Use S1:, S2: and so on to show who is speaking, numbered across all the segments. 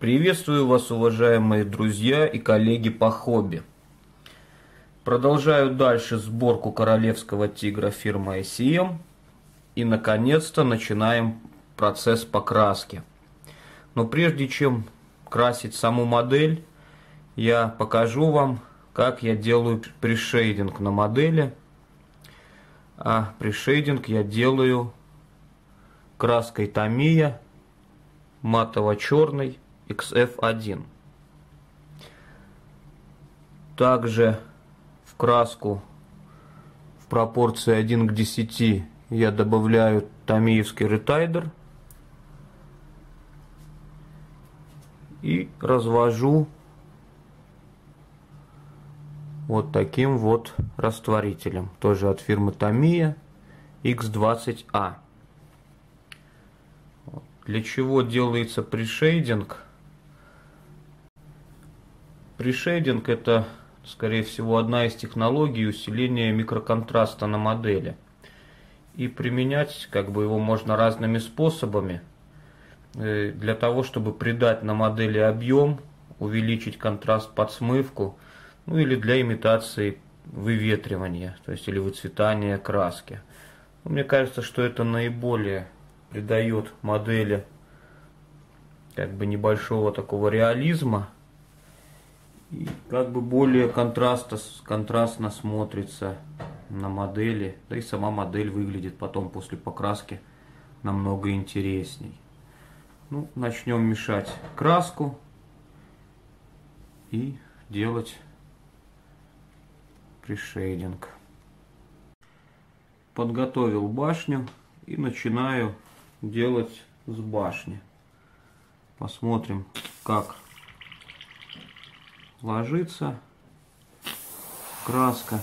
S1: Приветствую вас, уважаемые друзья и коллеги по хобби. Продолжаю дальше сборку королевского тигра фирмы ICM. И, наконец-то, начинаем процесс покраски. Но прежде чем красить саму модель, я покажу вам, как я делаю пришейдинг на модели. А пришейдинг я делаю краской Tamiya матово-черный XF1. Также в краску в пропорции 1 к 10 я добавляю тамиевский ретайдер и развожу вот таким вот растворителем, тоже от фирмы Tamiya X20A. Для чего делается пришейдинг? Пришейдинг — это, скорее всего, одна из технологий усиления микроконтраста на модели. И применять его можно разными способами. Для того, чтобы придать на модели объем, увеличить контраст под смывку, или для имитации выветривания, то есть или выцветания краски. Мне кажется, что это наиболее придает модели небольшого такого реализма и более контрастно смотрится на модели, да и сама модель выглядит потом после покраски намного интересней. Начнем мешать краску и делать пришейдинг. Подготовил башню и начинаю делать с башни. Посмотрим, как ложится краска.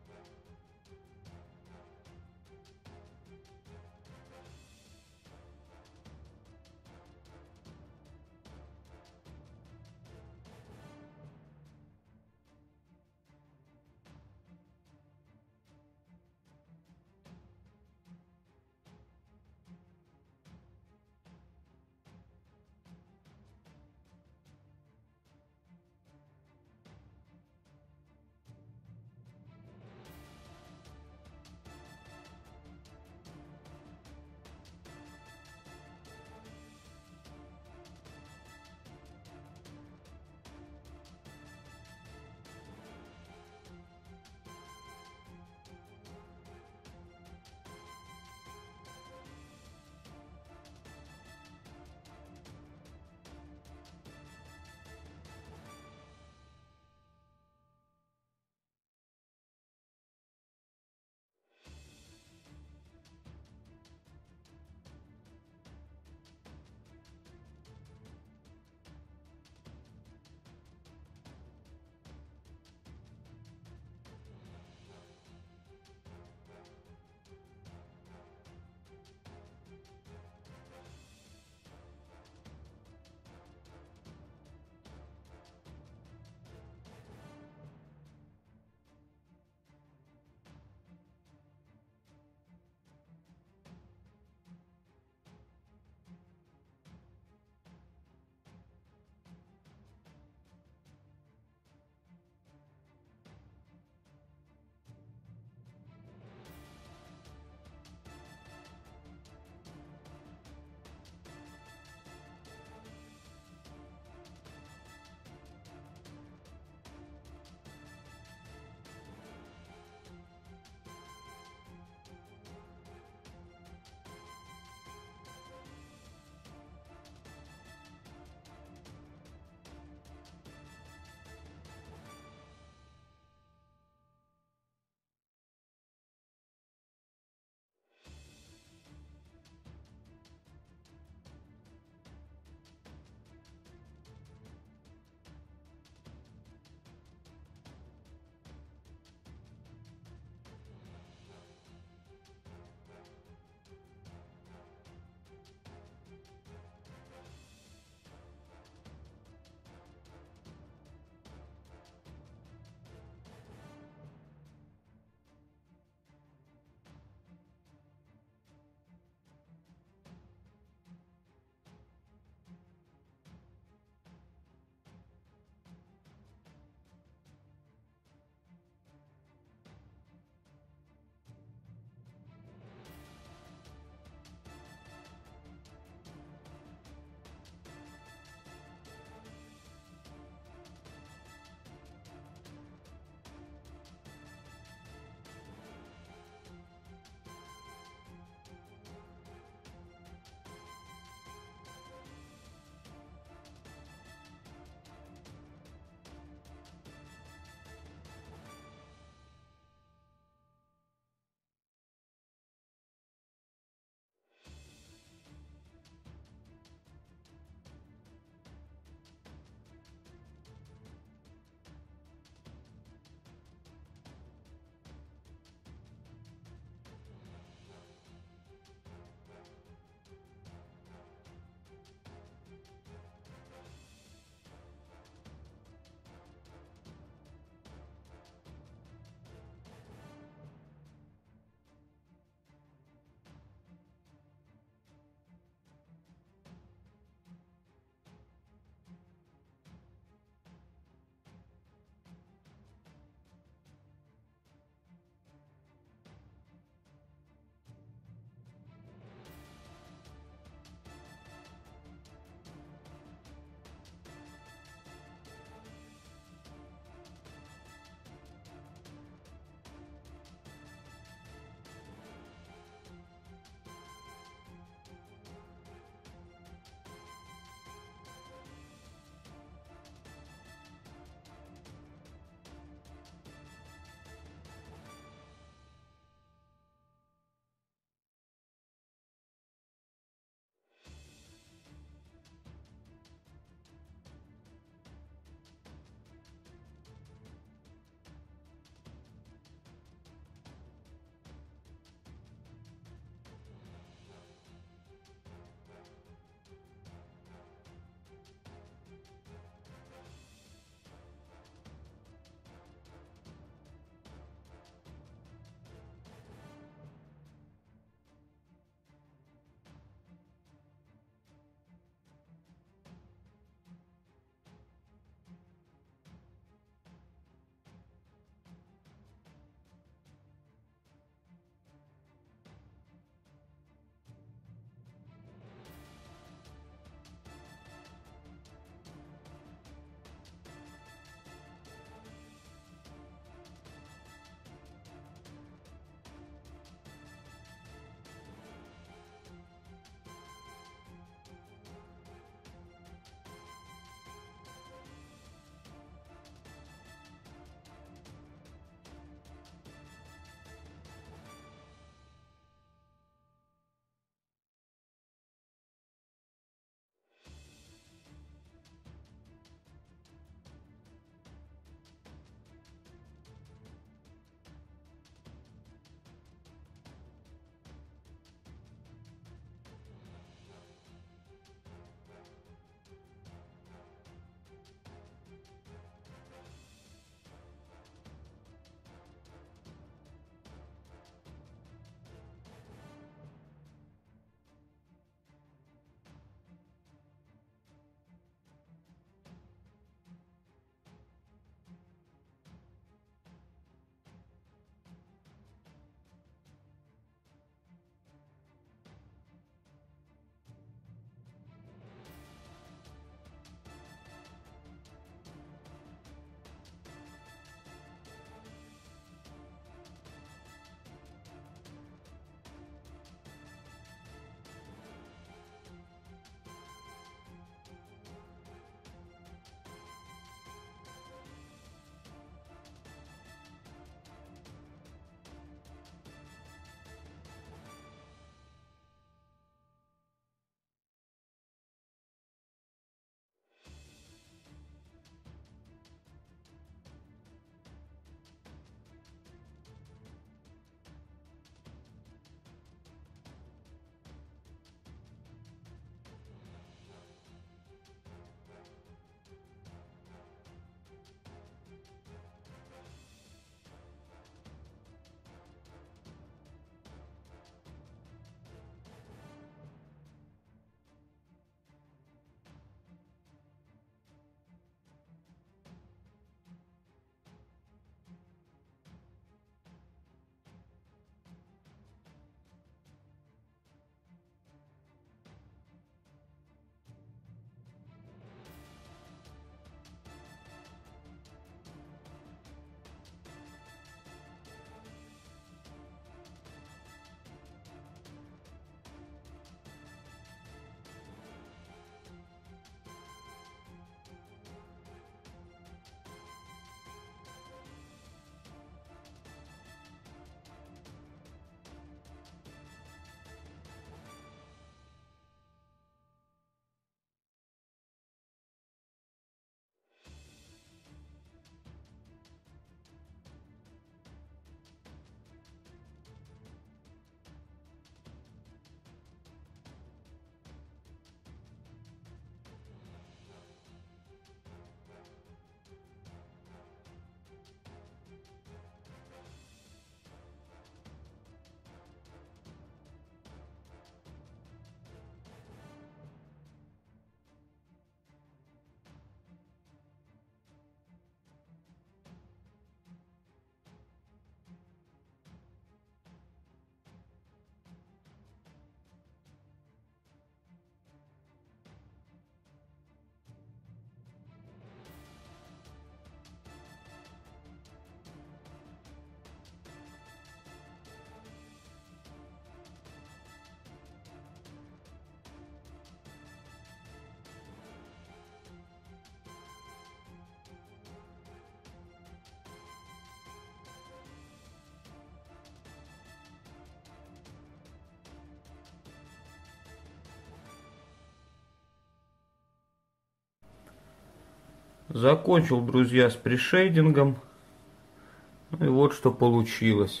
S1: Закончил, друзья, с пришейдингом. Ну и вот что получилось.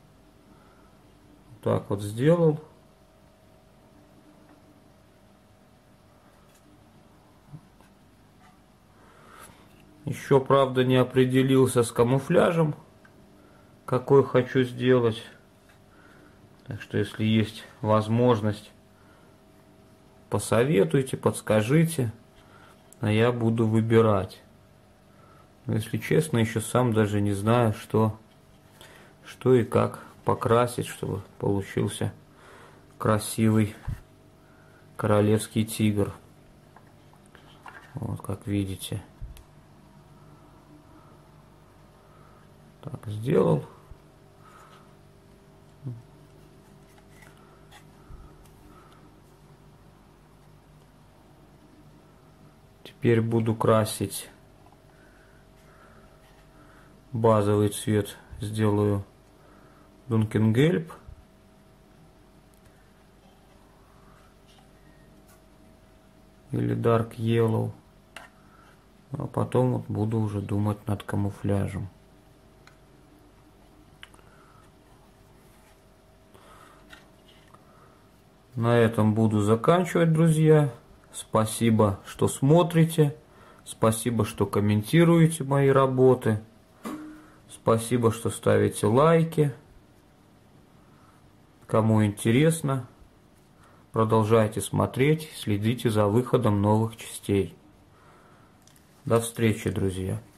S1: Так вот сделал. Еще, правда, не определился с камуфляжем, какой хочу сделать. Так что, если есть возможность, посоветуйте, подскажите, а я буду выбирать. Но, если честно, еще сам даже не знаю, что и как покрасить, чтобы получился красивый королевский тигр. Вот, как видите. Так, сделал. Теперь буду красить базовый цвет, сделаю Дункенгельб. Или Dark Yellow. А потом вот буду уже думать над камуфляжем. На этом буду заканчивать, друзья. Спасибо, что смотрите. Спасибо, что комментируете мои работы. Спасибо, что ставите лайки. Кому интересно, продолжайте смотреть, следите за выходом новых частей. До встречи, друзья.